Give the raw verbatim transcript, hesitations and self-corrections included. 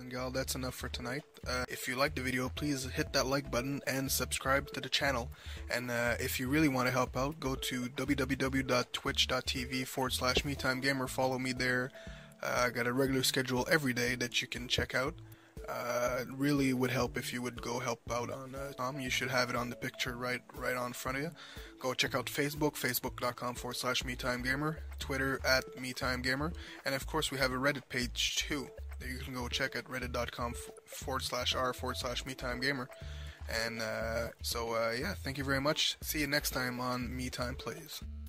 and gal, that's enough for tonight. Uh, if you liked the video, please hit that like button and subscribe to the channel. And uh, if you really want to help out, go to www.twitch.tv forward slash MeTimeGamer. Follow me there. Uh, I got a regular schedule every day that you can check out. Uh, it really would help if you would go help out on uh, Tom. You should have it on the picture right right on front of you. Go check out Facebook, facebook.com forward slash MeTimeGamer, Twitter at MeTimeGamer, and of course we have a Reddit page too that you can go check at reddit.com forward slash r forward slash MeTimeGamer. And uh, so uh, yeah, thank you very much. See you next time on MeTime Plays.